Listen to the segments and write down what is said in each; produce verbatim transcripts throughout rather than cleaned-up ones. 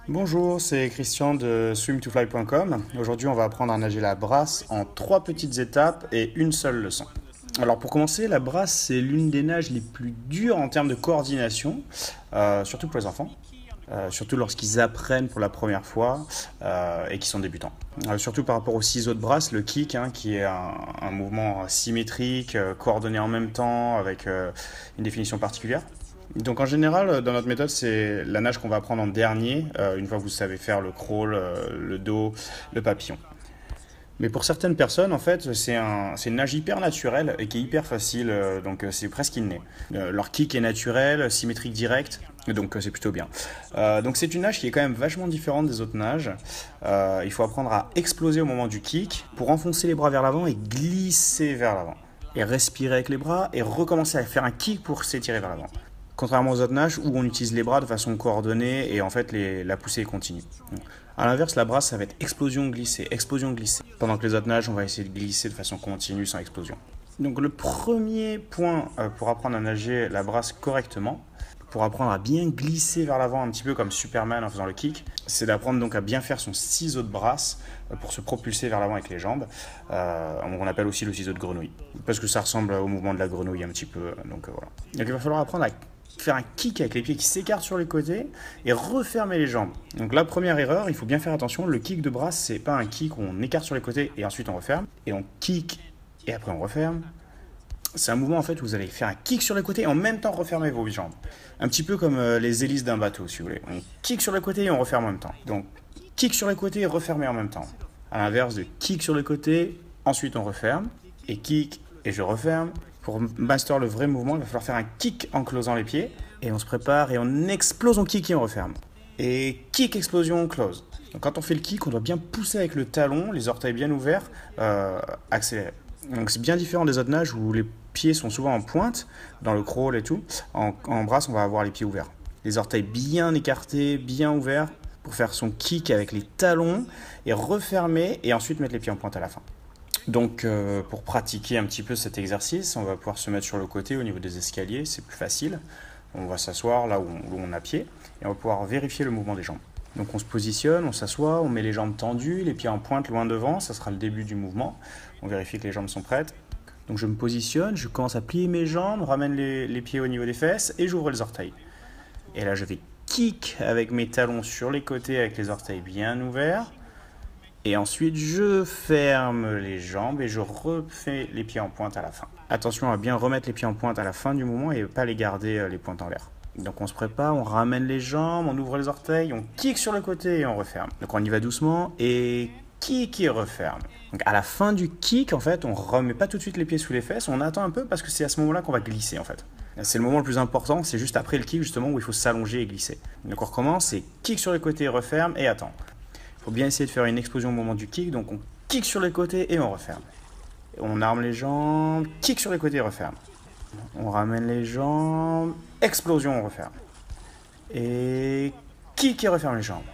Bonjour, c'est Christian de swim to fly point com. Aujourd'hui, on va apprendre à nager la brasse en trois petites étapes et une seule leçon. Alors pour commencer, la brasse, c'est l'une des nages les plus dures en termes de coordination, euh, surtout pour les enfants. Euh, surtout lorsqu'ils apprennent pour la première fois euh, et qu'ils sont débutants. Euh, surtout par rapport au ciseau de brasse, le kick, hein, qui est un, un mouvement symétrique, euh, coordonné en même temps, avec euh, une définition particulière. Donc en général, dans notre méthode, c'est la nage qu'on va apprendre en dernier, euh, une fois que vous savez faire le crawl, euh, le dos, le papillon. Mais pour certaines personnes, en fait, c'est un, c'est une nage hyper naturelle et qui est hyper facile, euh, donc euh, c'est presque inné. Euh, leur kick est naturel, symétrique direct, donc euh, c'est plutôt bien. Euh, donc c'est une nage qui est quand même vachement différente des autres nages. Euh, il faut apprendre à exploser au moment du kick pour enfoncer les bras vers l'avant et glisser vers l'avant. Et respirer avec les bras et recommencer à faire un kick pour s'étirer vers l'avant. Contrairement aux autres nages où on utilise les bras de façon coordonnée et en fait les, la poussée est continue. A l'inverse, la brasse, ça va être explosion glissée, explosion glissée. Pendant que les autres nages, on va essayer de glisser de façon continue sans explosion. Donc le premier point pour apprendre à nager la brasse correctement, pour apprendre à bien glisser vers l'avant un petit peu comme Superman en faisant le kick, c'est d'apprendre donc à bien faire son ciseau de brasse pour se propulser vers l'avant avec les jambes. Euh, on appelle aussi le ciseau de grenouille, parce que ça ressemble au mouvement de la grenouille un petit peu. Donc euh, voilà. Donc il va falloir apprendre à faire un kick avec les pieds qui s'écartent sur les côtés et refermer les jambes. Donc la première erreur, il faut bien faire attention, le kick de brasse, c'est pas un kick où on écarte sur les côtés et ensuite on referme, et on kick et après on referme. C'est un mouvement en fait où vous allez faire un kick sur les côtés et en même temps refermer vos jambes. Un petit peu comme euh, les hélices d'un bateau si vous voulez. On kick sur les côtés et on referme en même temps. Donc kick sur les côtés et refermer en même temps. À l'inverse de kick sur les côtés, ensuite on referme, et kick et je referme. Pour master le vrai mouvement, il va falloir faire un kick en closant les pieds, et on se prépare et on explose, on kick et on referme. Et kick, explosion, on close. Donc quand on fait le kick, on doit bien pousser avec le talon, les orteils bien ouverts, euh, accélérer. Donc c'est bien différent des autres nages où les pieds sont souvent en pointe, dans le crawl et tout. En, en brasse, on va avoir les pieds ouverts. Les orteils bien écartés, bien ouverts, pour faire son kick avec les talons, et refermer, et ensuite mettre les pieds en pointe à la fin. Donc euh, pour pratiquer un petit peu cet exercice, on va pouvoir se mettre sur le côté au niveau des escaliers, c'est plus facile. On va s'asseoir là où on, où on a pied, et on va pouvoir vérifier le mouvement des jambes. Donc on se positionne, on s'assoit, on met les jambes tendues, les pieds en pointe loin devant, ça sera le début du mouvement. On vérifie que les jambes sont prêtes. Donc je me positionne, je commence à plier mes jambes, ramène les, les pieds au niveau des fesses et j'ouvre les orteils. Et là je vais kick avec mes talons sur les côtés avec les orteils bien ouverts. Et ensuite, je ferme les jambes et je refais les pieds en pointe à la fin. Attention à bien remettre les pieds en pointe à la fin du mouvement et pas les garder les pointes en l'air. Donc on se prépare, on ramène les jambes, on ouvre les orteils, on kick sur le côté et on referme. Donc on y va doucement et kick et referme. Donc à la fin du kick, en fait, on remet pas tout de suite les pieds sous les fesses, on attend un peu parce que c'est à ce moment-là qu'on va glisser en fait. C'est le moment le plus important, c'est juste après le kick justement où il faut s'allonger et glisser. Donc on recommence, c'est kick sur les côtés, referme et attend. Il faut bien essayer de faire une explosion au moment du kick, donc on kick sur les côtés et on referme. On arme les jambes, kick sur les côtés et referme. On ramène les jambes, explosion, on referme. Et kick et referme les jambes.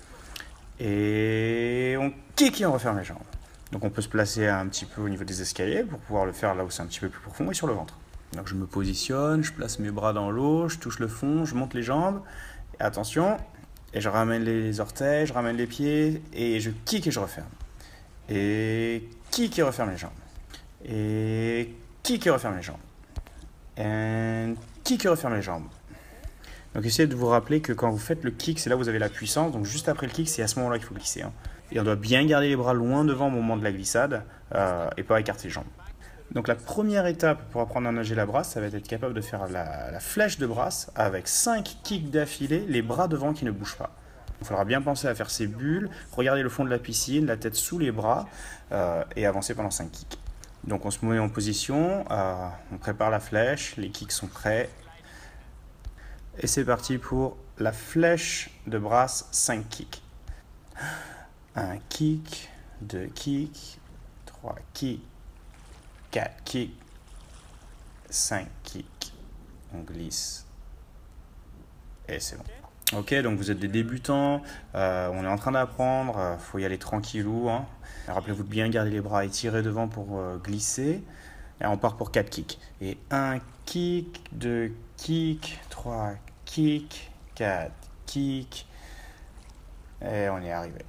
Et on kick et on referme les jambes. Donc on peut se placer un petit peu au niveau des escaliers pour pouvoir le faire là où c'est un petit peu plus profond et sur le ventre. Donc je me positionne, je place mes bras dans l'eau, je touche le fond, je monte les jambes. Et attention, et je ramène les orteils, je ramène les pieds, et je kick et je referme. Et kick et referme les jambes. Et kick et referme les jambes. Et kick et referme les jambes. Donc essayez de vous rappeler que quand vous faites le kick, c'est là où vous avez la puissance. Donc juste après le kick, c'est à ce moment-là qu'il faut glisser. Hein. Et on doit bien garder les bras loin devant au moment de la glissade, euh, et pas écarter les jambes. Donc la première étape pour apprendre à nager la brasse, ça va être capable de faire la, la flèche de brasse avec cinq kicks d'affilée, les bras devant qui ne bougent pas. Il faudra bien penser à faire ces bulles, regarder le fond de la piscine, la tête sous les bras, euh, et avancer pendant cinq kicks. Donc on se met en position, euh, on prépare la flèche, les kicks sont prêts. Et c'est parti pour la flèche de brasse, cinq kicks. Un kick, deux kicks, trois kicks. quatre kicks, cinq kicks, on glisse, et c'est bon. Ok, donc vous êtes des débutants, euh, on est en train d'apprendre, il euh, faut y aller tranquillou. Hein. Rappelez-vous de bien garder les bras étirés devant pour euh, glisser. Et on part pour quatre kicks. Et un kick, deux kicks, trois kicks, quatre kicks, Et on y est arrivé.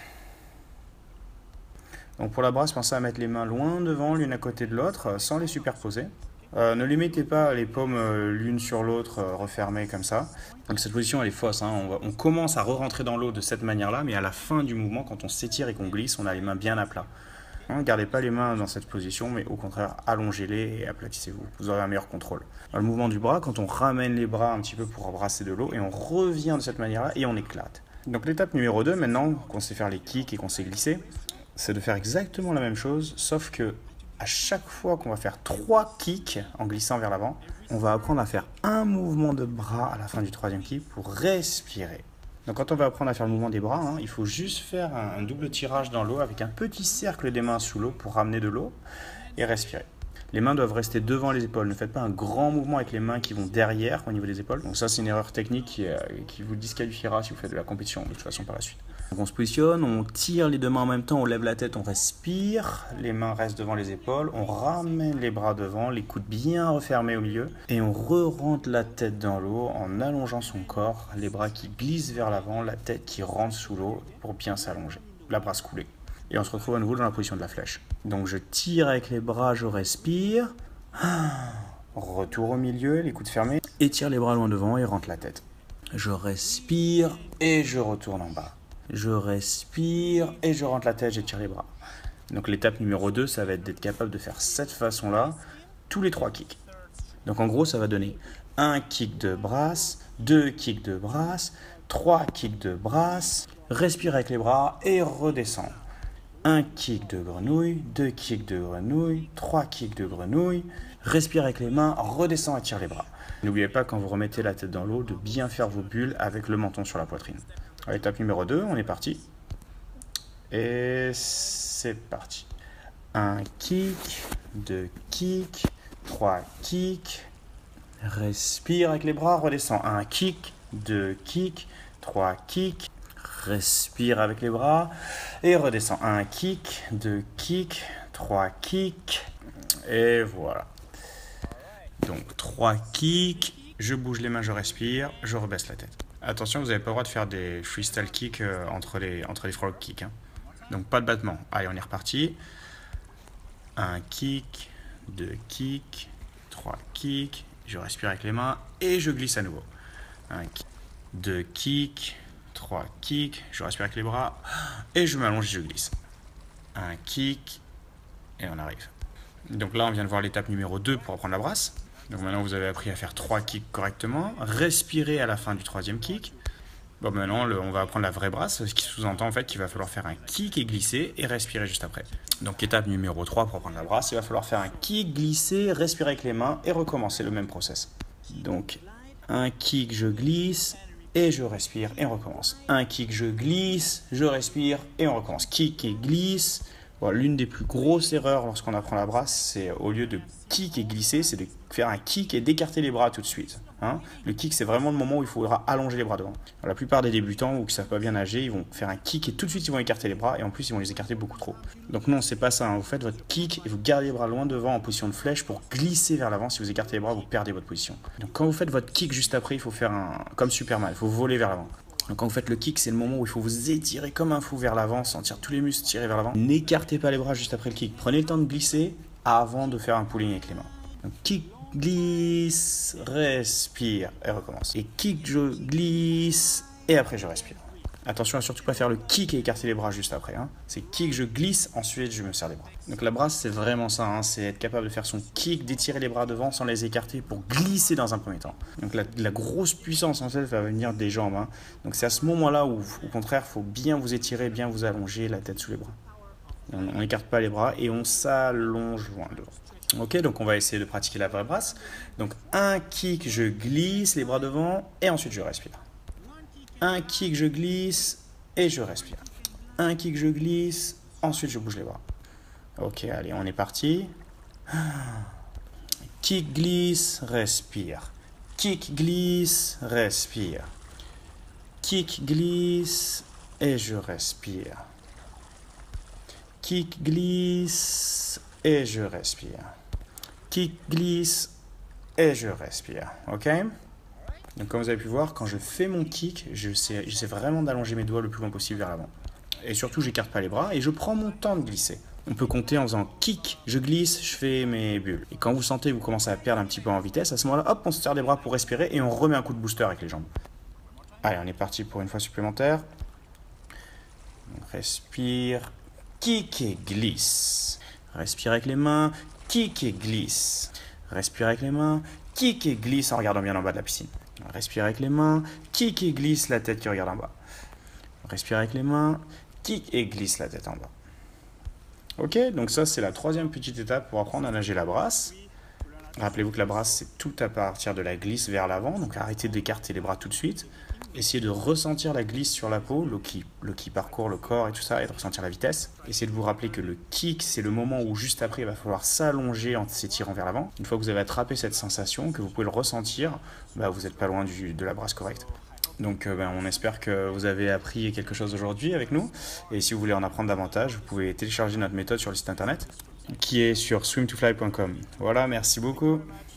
Donc pour la brasse, pensez à mettre les mains loin devant, l'une à côté de l'autre, sans les superposer. Euh, ne les mettez pas les paumes euh, l'une sur l'autre, euh, refermées comme ça. Donc cette position elle est fausse, hein. on, va, on commence à re-rentrer dans l'eau de cette manière-là, mais à la fin du mouvement, quand on s'étire et qu'on glisse, on a les mains bien à plat. Ne hein, gardez pas les mains dans cette position, mais au contraire, allongez-les et aplatissez-vous. Vous aurez un meilleur contrôle. Dans le mouvement du bras, quand on ramène les bras un petit peu pour brasser de l'eau, et on revient de cette manière-là et on éclate. Donc l'étape numéro deux, maintenant qu'on sait faire les kicks et qu'on sait glisser, c'est de faire exactement la même chose, sauf que à chaque fois qu'on va faire trois kicks en glissant vers l'avant, on va apprendre à faire un mouvement de bras à la fin du troisième kick pour respirer. Donc quand on va apprendre à faire le mouvement des bras, hein, il faut juste faire un, un double tirage dans l'eau avec un petit cercle des mains sous l'eau pour ramener de l'eau et respirer. Les mains doivent rester devant les épaules. Ne faites pas un grand mouvement avec les mains qui vont derrière au niveau des épaules. Donc ça, c'est une erreur technique qui, euh, qui vous disqualifiera si vous faites de la compétition de toute façon par la suite. Donc on se positionne, on tire les deux mains en même temps, on lève la tête, on respire. Les mains restent devant les épaules. On ramène les bras devant, les coudes bien refermés au milieu. Et on re-rentre la tête dans l'eau en allongeant son corps. Les bras qui glissent vers l'avant, la tête qui rentre sous l'eau pour bien s'allonger. La brasse coulée. Et on se retrouve à nouveau dans la position de la flèche. Donc je tire avec les bras, je respire. Retour au milieu, les coudes fermés. Étire les bras loin devant et rentre la tête. Je respire et je retourne en bas. Je respire et je rentre la tête, j'étire les bras. Donc l'étape numéro deux, ça va être d'être capable de faire cette façon-là, tous les trois kicks. Donc en gros, ça va donner un kick de brasse, deux kicks de brasse, trois kicks de brasse. Respire avec les bras et redescendre. Un kick de grenouille, deux kicks de grenouille, trois kicks de grenouille. Respire avec les mains, redescend et tire les bras. N'oubliez pas quand vous remettez la tête dans l'eau de bien faire vos bulles avec le menton sur la poitrine. À l'étape numéro deux, on est parti. Et c'est parti. Un kick, deux kicks, trois kicks. Respire avec les bras, redescend. Un kick, deux kicks, trois kicks. Respire avec les bras et redescend. Un kick, deux kicks, trois kicks. Et voilà. Donc trois kicks. Je bouge les mains, je respire, je rebaisse la tête. Attention, vous n'avez pas le droit de faire des freestyle kicks euh, entre, les, entre les frog kicks. Hein. Donc pas de battement. Allez, on est reparti. Un kick, deux kicks, trois kicks. Je respire avec les mains et je glisse à nouveau. Un kick, deux kicks, trois kicks. Je respire avec les bras et je m'allonge et je glisse. Un kick et on arrive. Donc là, on vient de voir l'étape numéro deux pour apprendre la brasse. Donc maintenant, vous avez appris à faire trois kicks correctement. Respirez à la fin du troisième kick. Bon, maintenant, le, on va apprendre la vraie brasse, ce qui sous-entend en fait qu'il va falloir faire un kick et glisser et respirer juste après. Donc étape numéro trois pour apprendre la brasse, il va falloir faire un kick, glisser, respirer avec les mains et recommencer le même process. Donc un kick, je glisse et je respire et on recommence. Un kick, je glisse, je respire et on recommence. Kick et glisse. Bon, l'une des plus grosses erreurs lorsqu'on apprend la brasse, c'est au lieu de kick et glisser, c'est de faire un kick et d'écarter les bras tout de suite. Hein, le kick, c'est vraiment le moment où il faudra allonger les bras devant. Alors, la plupart des débutants ou qui ne savent pas bien nager, ils vont faire un kick et tout de suite ils vont écarter les bras et en plus ils vont les écarter beaucoup trop. Donc non, c'est pas ça. Hein. Vous faites votre kick et vous gardez les bras loin devant en position de flèche pour glisser vers l'avant. Si vous écartez les bras, vous perdez votre position. Donc quand vous faites votre kick juste après, il faut faire un comme Superman, il faut voler vers l'avant. Donc quand vous faites le kick, c'est le moment où il faut vous étirer comme un fou vers l'avant, sentir tous les muscles tirer vers l'avant. N'écartez pas les bras juste après le kick. Prenez le temps de glisser avant de faire un pulling avec les mains. Donc kick, glisse, respire et recommence. Et kick, je glisse et après je respire. Attention à surtout pas faire le kick et écarter les bras juste après. Hein. C'est kick, je glisse, ensuite je me serre les bras. Donc la brasse, c'est vraiment ça. Hein. C'est être capable de faire son kick, d'étirer les bras devant sans les écarter pour glisser dans un premier temps. Donc la, la grosse puissance en fait va venir des jambes. Hein. Donc c'est à ce moment-là où, au contraire, il faut bien vous étirer, bien vous allonger, la tête sous les bras. On n'écarte pas les bras et on s'allonge loin devant. Ok, donc on va essayer de pratiquer la vraie brasse. Donc un kick, je glisse les bras devant et ensuite je respire. Un kick, je glisse et je respire. Un kick, je glisse, ensuite je bouge les bras. Ok, allez, on est parti. Kick, glisse, respire. Kick, glisse, respire. Kick, glisse et je respire. Kick, glisse et je respire. Kick, glisse et je respire. Ok? Donc comme vous avez pu voir, quand je fais mon kick, j'essaie vraiment d'allonger mes doigts le plus loin possible vers l'avant. Et surtout, j'écarte pas les bras et je prends mon temps de glisser. On peut compter en faisant kick, je glisse, je fais mes bulles. Et quand vous sentez que vous commencez à perdre un petit peu en vitesse, à ce moment-là, hop, on se serre les bras pour respirer et on remet un coup de booster avec les jambes. Allez, on est parti pour une fois supplémentaire. On respire, kick et glisse. Respire avec les mains, kick et glisse. Respire avec les mains, kick et glisse en regardant bien en bas de la piscine. Respire avec les mains, kick et glisse, la tête qui regarde en bas. Respire avec les mains, kick et glisse la tête en bas. Ok, donc ça c'est la troisième petite étape pour apprendre à nager la brasse. Rappelez-vous que la brasse c'est tout à partir de la glisse vers l'avant, donc arrêtez d'écarter les bras tout de suite. Essayez de ressentir la glisse sur la peau, l'eau qui, l'eau qui parcourt le corps et tout ça, et de ressentir la vitesse. Essayez de vous rappeler que le kick, c'est le moment où juste après, il va falloir s'allonger en s'étirant vers l'avant. Une fois que vous avez attrapé cette sensation, que vous pouvez le ressentir, bah, vous n'êtes pas loin du, de la brasse correcte. Donc euh, ben, on espère que vous avez appris quelque chose aujourd'hui avec nous. Et si vous voulez en apprendre davantage, vous pouvez télécharger notre méthode sur le site internet qui est sur swim to fly point com. Voilà, merci beaucoup.